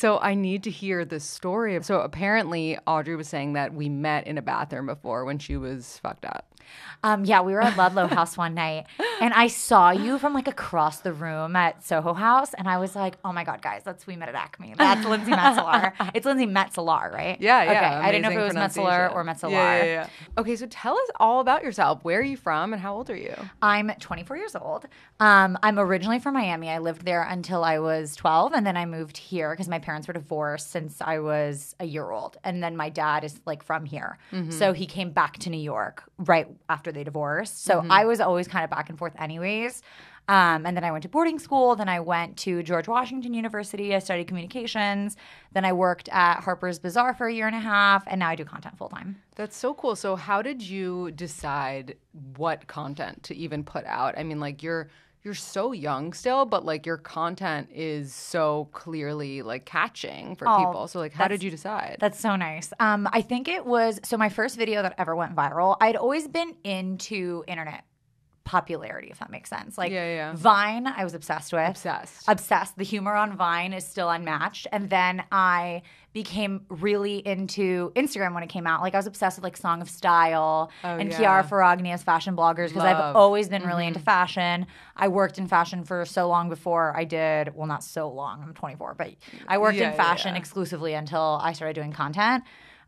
So I need to hear this story. So apparently Audrey was saying that we met in a bathroom before when she was fucked up. Yeah, we were at Ludlow House one night, and I saw you from like across the room at Soho House, and I was like, "Oh my god, guys, we met at Acme. That's Lindsay Metzelar. It's Lindsay Metzelar, right? Yeah, yeah. Okay, I didn't know if it was Metzelar or Metzelar. Yeah. Okay, so tell us all about yourself. Where are you from, and how old are you? I'm 24 years old. I'm originally from Miami. I lived there until I was 12, and then I moved here because my parents were divorced since I was a year old, and then my dad is like from here, so he came back to New York right after they divorced. So I was always kind of back and forth anyways. And then I went to boarding school. Then I went to George Washington University. I studied communications. Then I worked at Harper's Bazaar for a year and a half. And now I do content full time. That's so cool. So how did you decide what content to even put out? I mean, like you're so young still, but like your content is so clearly like catching for people. So like how did you decide? That's so nice. I think it was – so my first video that ever went viral, I'd always been into internet popularity, if that makes sense. Like Vine, I was obsessed with. Obsessed. The humor on Vine is still unmatched. And then I became really into Instagram when it came out. Like I was obsessed with like Song of Style and Chiara Ferragni as fashion bloggers because I've always been really into fashion. I worked in fashion for so long before I did – well, not so long. I'm 24. But I worked in fashion exclusively until I started doing content.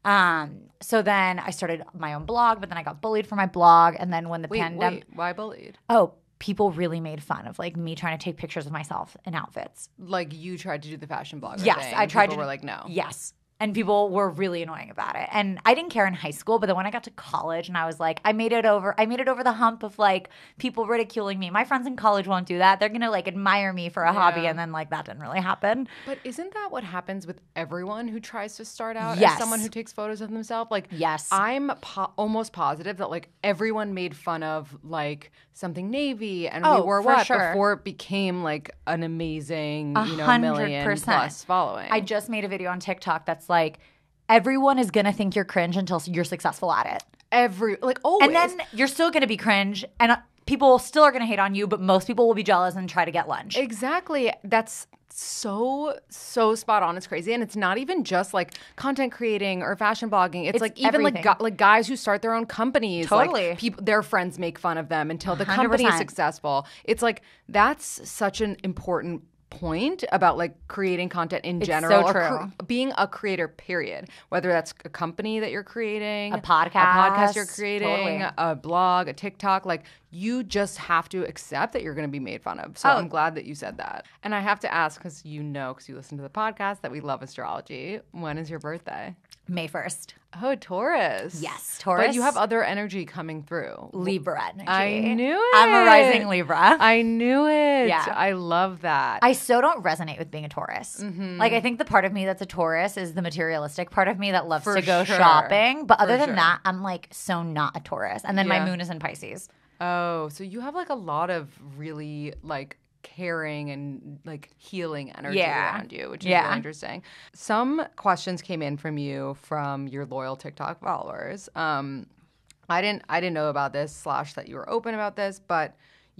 So then I started my own blog, but then I got bullied for my blog. And then when the pandemic, why bullied? Oh, people really made fun of like me trying to take pictures of myself in outfits. Like you tried to do the fashion blogger yes, thing. I tried people to. Were like, no. Yes. And people were really annoying about it. And I didn't care in high school, but then when I got to college and I was like, I made it over the hump of like people ridiculing me. My friends in college won't do that. They're going to like admire me for a hobby. And then like that didn't really happen. But isn't that what happens with everyone who tries to start out yes. as someone who takes photos of themselves? Like, yes. I'm almost positive that like everyone made fun of like something navy and we wore what before it became like an amazing, 100%. million plus following. I just made a video on TikTok that's like, everyone is going to think you're cringe until you're successful at it. Always. And then you're still going to be cringe and people still are going to hate on you, but most people will be jealous and try to get lunch. Exactly. That's so spot on. It's crazy. And it's not even just like content creating or fashion blogging. It's like even like guys who start their own companies. Totally. Like their friends make fun of them until the 100%. company is successful. It's like that's such an important point about like creating content in general or being a creator, period. Whether that's a company that you're creating, a podcast you're creating, a blog, a TikTok, like you just have to accept that you're going to be made fun of. So I'm glad that you said that. And I have to ask, because you listen to the podcast, that we love astrology. When is your birthday? May 1st. Oh, Taurus. Yes, Taurus. But you have other energy coming through. Libra energy. I knew it. I'm a rising Libra. I knew it. Yeah. I love that. I so don't resonate with being a Taurus. Mm-hmm. Like I think the part of me that's a Taurus is the materialistic part of me that loves to go shopping. But other than that, I'm like so not a Taurus. And then my moon is in Pisces. Oh, so you have like a lot of really like caring and like healing energy around you, which is really interesting. Some questions came in from your loyal TikTok followers. I didn't know about this / that you were open about this, but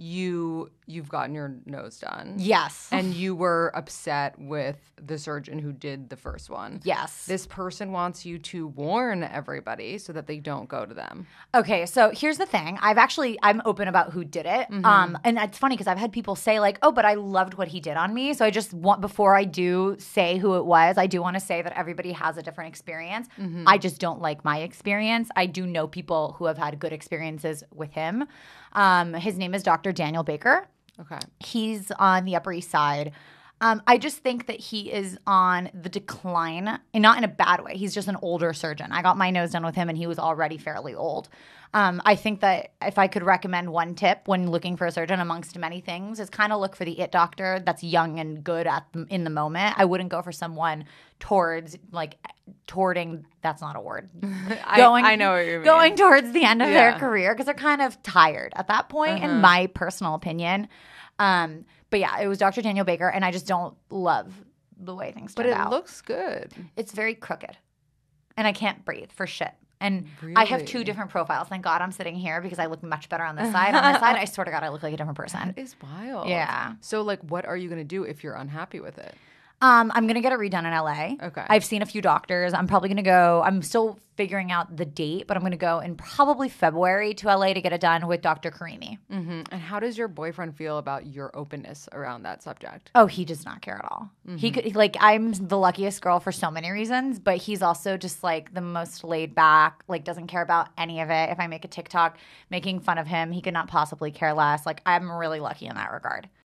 you've gotten your nose done. Yes. And you were upset with the surgeon who did the first one. Yes. This person wants you to warn everybody so that they don't go to them. Okay, so here's the thing. I'm open about who did it. Mm-hmm. And it's funny because I've had people say like, oh, but I loved what he did on me. So I just want, before I do say who it was, I do want to say that everybody has a different experience. Mm-hmm. I just don't like my experience. I do know people who have had good experiences with him. His name is Dr. Daniel Baker. Okay. He's on the Upper East Side. I just think that he is on the decline, and not in a bad way. He's just an older surgeon. I got my nose done with him, and he was already fairly old. I think that if I could recommend one tip when looking for a surgeon amongst many things is kind of look for the it doctor that's young and good in the moment. I wouldn't go for someone towarding, that's not a word. I know what you mean. Going towards the end of their career because they're kind of tired at that point, in my personal opinion. But yeah, it was Dr. Daniel Baker, and I just don't love the way things turned out. But it looks good. It's very crooked, and I can't breathe for shit. And really? I have 2 different profiles. Thank God I'm sitting here because I look much better on this side. On this side, I swear to God, I look like a different person. That is wild. Yeah. So, like, what are you going to do if you're unhappy with it? I'm going to get it redone in LA. Okay. I've seen a few doctors. I'm probably going to go. I'm still figuring out the date, but I'm going to go in probably February to LA to get it done with Dr. Karimi. Mm-hmm. And how does your boyfriend feel about your openness around that subject? Oh, he does not care at all. Mm-hmm. He could, like, I'm the luckiest girl for so many reasons, but he's also just like the most laid back, like doesn't care about any of it. If I make a TikTok making fun of him, he could not possibly care less. Like, I'm really lucky in that regard.